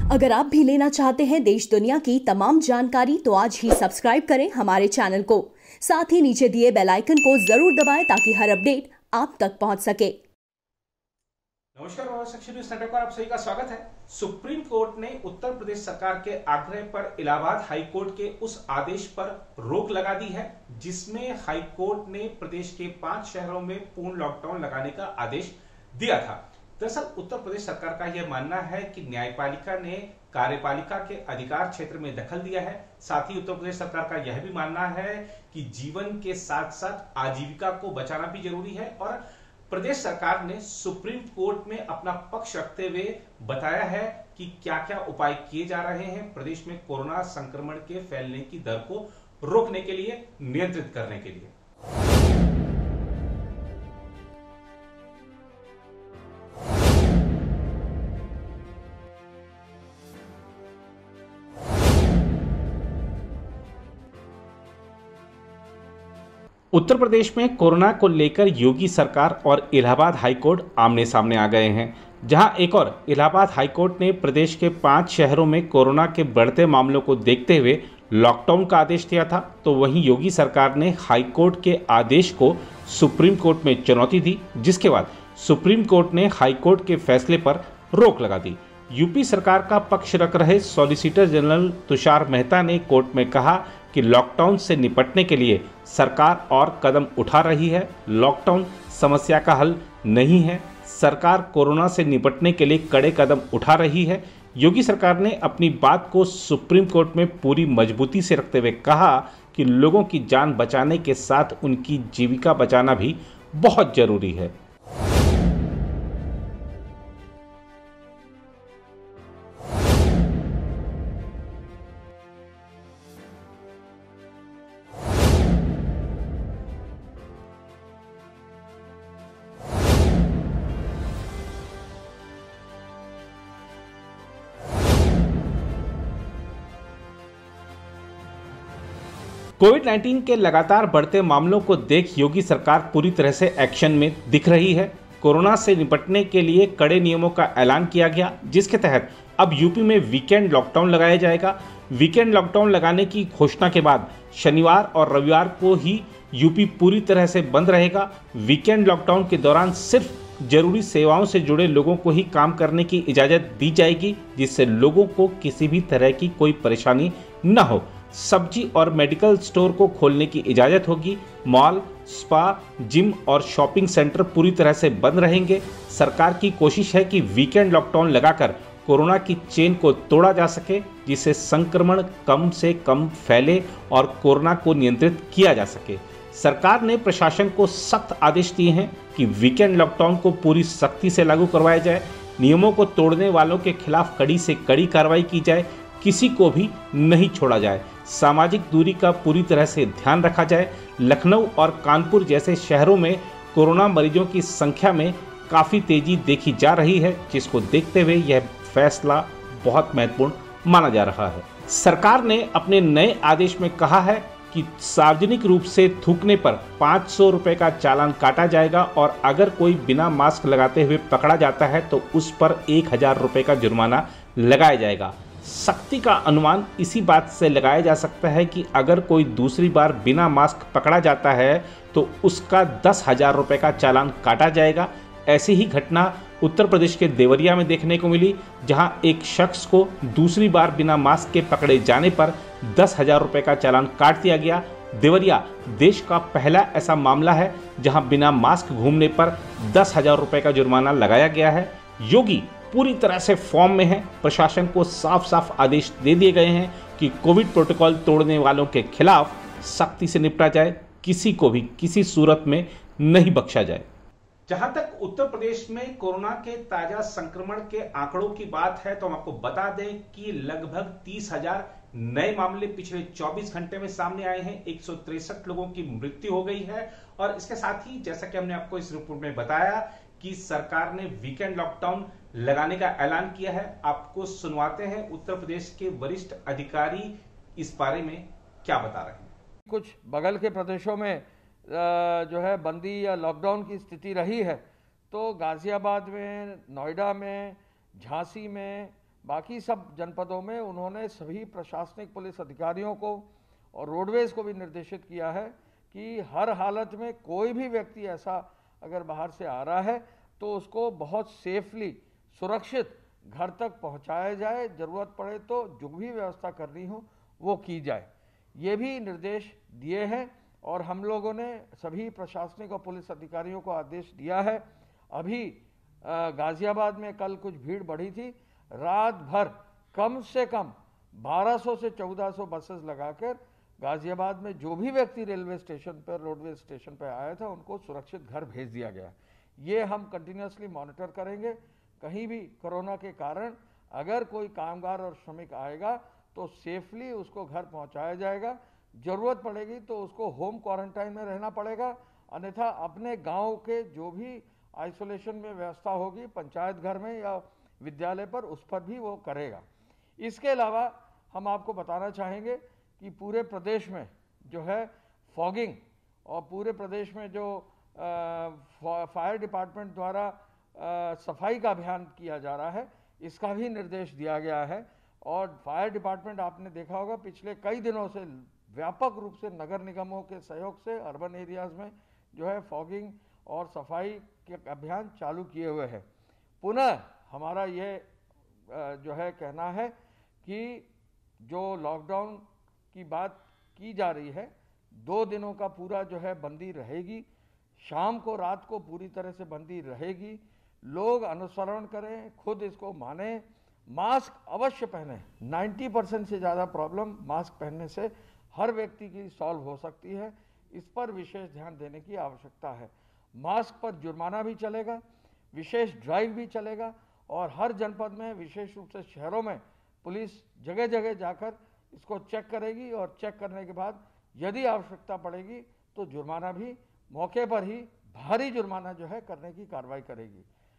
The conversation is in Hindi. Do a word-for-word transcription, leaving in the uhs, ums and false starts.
अगर आप भी लेना चाहते हैं देश दुनिया की तमाम जानकारी तो आज ही सब्सक्राइब करें हमारे चैनल को। साथ ही नीचे दिए बेल आइकन को जरूर दबाएं ताकि हर अपडेट आप तक पहुंच सके। नमस्कार, न्यूज नेटवर्क पर आप सभी का स्वागत है। सुप्रीम कोर्ट ने उत्तर प्रदेश सरकार के आग्रह पर इलाहाबाद हाई कोर्ट के उस आदेश पर रोक लगा दी है जिसमें हाई कोर्ट ने प्रदेश के पांच शहरों में पूर्ण लॉकडाउन लगाने का आदेश दिया था। दरअसल उत्तर प्रदेश सरकार का यह मानना है कि न्यायपालिका ने कार्यपालिका के अधिकार क्षेत्र में दखल दिया है। साथ ही उत्तर प्रदेश सरकार का यह भी मानना है कि जीवन के साथ साथ आजीविका को बचाना भी जरूरी है और प्रदेश सरकार ने सुप्रीम कोर्ट में अपना पक्ष रखते हुए बताया है कि क्या क्या उपाय किए जा रहे हैं प्रदेश में कोरोना संक्रमण के फैलने की दर को रोकने के लिए, नियंत्रित करने के लिए। उत्तर प्रदेश में कोरोना को लेकर योगी सरकार और इलाहाबाद हाईकोर्ट आमने सामने आ गए हैं। जहां एक और इलाहाबाद हाईकोर्ट ने प्रदेश के पांच शहरों में कोरोना के बढ़ते मामलों को देखते हुए लॉकडाउन का आदेश दिया था, तो वहीं योगी सरकार ने हाईकोर्ट के आदेश को सुप्रीम कोर्ट में चुनौती दी, जिसके बाद सुप्रीम कोर्ट ने हाईकोर्ट के फैसले पर रोक लगा दी। यूपी सरकार का पक्ष रख रहे सॉलिसिटर जनरल तुषार मेहता ने कोर्ट में कहा कि लॉकडाउन से निपटने के लिए सरकार और कदम उठा रही है। लॉकडाउन समस्या का हल नहीं है, सरकार कोरोना से निपटने के लिए कड़े कदम उठा रही है। योगी सरकार ने अपनी बात को सुप्रीम कोर्ट में पूरी मजबूती से रखते हुए कहा कि लोगों की जान बचाने के साथ उनकी जीविका बचाना भी बहुत जरूरी है। कोविड नाइन्टीन के लगातार बढ़ते मामलों को देख योगी सरकार पूरी तरह से एक्शन में दिख रही है। कोरोना से निपटने के लिए कड़े नियमों का ऐलान किया गया, जिसके तहत अब यूपी में वीकेंड लॉकडाउन लगाया जाएगा। वीकेंड लॉकडाउन लगाने की घोषणा के बाद शनिवार और रविवार को ही यूपी पूरी तरह से बंद रहेगा। वीकेंड लॉकडाउन के दौरान सिर्फ जरूरी सेवाओं से जुड़े लोगों को ही काम करने की इजाज़त दी जाएगी, जिससे लोगों को किसी भी तरह की कोई परेशानी न हो। सब्जी और मेडिकल स्टोर को खोलने की इजाज़त होगी। मॉल, स्पा, जिम और शॉपिंग सेंटर पूरी तरह से बंद रहेंगे। सरकार की कोशिश है कि वीकेंड लॉकडाउन लगाकर कोरोना की चेन को तोड़ा जा सके, जिससे संक्रमण कम से कम फैले और कोरोना को नियंत्रित किया जा सके। सरकार ने प्रशासन को सख्त आदेश दिए हैं कि वीकेंड लॉकडाउन को पूरी सख्ती से लागू करवाया जाए। नियमों को तोड़ने वालों के खिलाफ कड़ी से कड़ी कार्रवाई की जाए, किसी को भी नहीं छोड़ा जाए। सामाजिक दूरी का पूरी तरह से ध्यान रखा जाए। लखनऊ और कानपुर जैसे शहरों में कोरोना मरीजों की संख्या में काफ़ी तेजी देखी जा रही है, जिसको देखते हुए यह फैसला बहुत महत्वपूर्ण माना जा रहा है। सरकार ने अपने नए आदेश में कहा है कि सार्वजनिक रूप से थूकने पर पाँच सौ रुपये का चालान काटा जाएगा और अगर कोई बिना मास्क लगाते हुए पकड़ा जाता है तो उस पर एक हजार रुपये का जुर्माना लगाया जाएगा। सख्ती का अनुमान इसी बात से लगाया जा सकता है कि अगर कोई दूसरी बार बिना मास्क पकड़ा जाता है तो उसका दस हजार रुपये का चालान काटा जाएगा। ऐसी ही घटना उत्तर प्रदेश के देवरिया में देखने को मिली, जहां एक शख्स को दूसरी बार बिना मास्क के पकड़े जाने पर दस हजार रुपये का चालान काट दिया गया। देवरिया देश का पहला ऐसा मामला है जहां बिना मास्क घूमने पर दस हजार रुपये का जुर्माना लगाया गया है। योगी पूरी तरह से फॉर्म में है। प्रशासन को साफ साफ आदेश दे दिए गए हैं कि कोविड प्रोटोकॉल तोड़ने वालों के खिलाफ सख्ती से निपटा जाए, किसी को भी किसी सूरत में नहीं बख्शा जाए। जहां तक उत्तर प्रदेश में कोरोना के ताजा संक्रमण के आंकड़ों की बात है तो हम आपको बता दें कि लगभग तीस हजार नए मामले पिछले चौबीस घंटे में सामने आए हैं। एक सौ तिरसठ लोगों की मृत्यु हो गई है और इसके साथ ही जैसा कि हमने आपको इस रिपोर्ट में बताया कि सरकार ने वीकेंड लॉकडाउन लगाने का ऐलान किया है। आपको सुनवाते हैं उत्तर प्रदेश के वरिष्ठ अधिकारी इस बारे में क्या बता रहे हैं। कुछ बगल के प्रदेशों में जो है बंदी या लॉकडाउन की स्थिति रही है, तो गाजियाबाद में, नोएडा में, झांसी में बाकी सब जनपदों में उन्होंने सभी प्रशासनिक पुलिस अधिकारियों को और रोडवेज को भी निर्देशित किया है कि हर हालत में कोई भी व्यक्ति ऐसा अगर बाहर से आ रहा है तो उसको बहुत सेफली, सुरक्षित घर तक पहुंचाया जाए। जरूरत पड़े तो जो भी व्यवस्था करनी हो वो की जाए, ये भी निर्देश दिए हैं। और हम लोगों ने सभी प्रशासनिक और पुलिस अधिकारियों को आदेश दिया है। अभी गाजियाबाद में कल कुछ भीड़ बढ़ी थी, रात भर कम से कम बारह सौ से चौदह सौ बसेस लगाकर गाजियाबाद में जो भी व्यक्ति रेलवे स्टेशन पर, रोडवे स्टेशन पर आया था, उनको सुरक्षित घर भेज दिया गया। ये हम कंटिन्यूसली मॉनिटर करेंगे। कहीं भी कोरोना के कारण अगर कोई कामगार और श्रमिक आएगा तो सेफली उसको घर पहुंचाया जाएगा। जरूरत पड़ेगी तो उसको होम क्वारंटाइन में रहना पड़ेगा, अन्यथा अपने गांव के जो भी आइसोलेशन में व्यवस्था होगी पंचायत घर में या विद्यालय पर, उस पर भी वो करेगा। इसके अलावा हम आपको बताना चाहेंगे कि पूरे प्रदेश में जो है फॉगिंग और पूरे प्रदेश में जो फायर डिपार्टमेंट द्वारा आ, सफाई का अभियान किया जा रहा है, इसका भी निर्देश दिया गया है। और फायर डिपार्टमेंट आपने देखा होगा पिछले कई दिनों से व्यापक रूप से नगर निगमों के सहयोग से अर्बन एरियाज में जो है फॉगिंग और सफाई के अभियान चालू किए हुए हैं। पुनः हमारा ये जो है कहना है कि जो लॉकडाउन की बात की जा रही है, दो दिनों का पूरा जो है बंदी रहेगी। शाम को, रात को पूरी तरह से बंदी रहेगी। लोग अनुसरण करें, खुद इसको माने, मास्क अवश्य पहने। नब्बे परसेंट से ज़्यादा प्रॉब्लम मास्क पहनने से हर व्यक्ति की सॉल्व हो सकती है। इस पर विशेष ध्यान देने की आवश्यकता है। मास्क पर जुर्माना भी चलेगा, विशेष ड्राइव भी चलेगा और हर जनपद में, विशेष रूप से शहरों में, पुलिस जगह जगह जाकर इसको चेक करेगी और चेक करने के बाद यदि आवश्यकता पड़ेगी तो जुर्माना भी मौके पर ही, भारी जुर्माना जो है करने की कार्रवाई करेगी।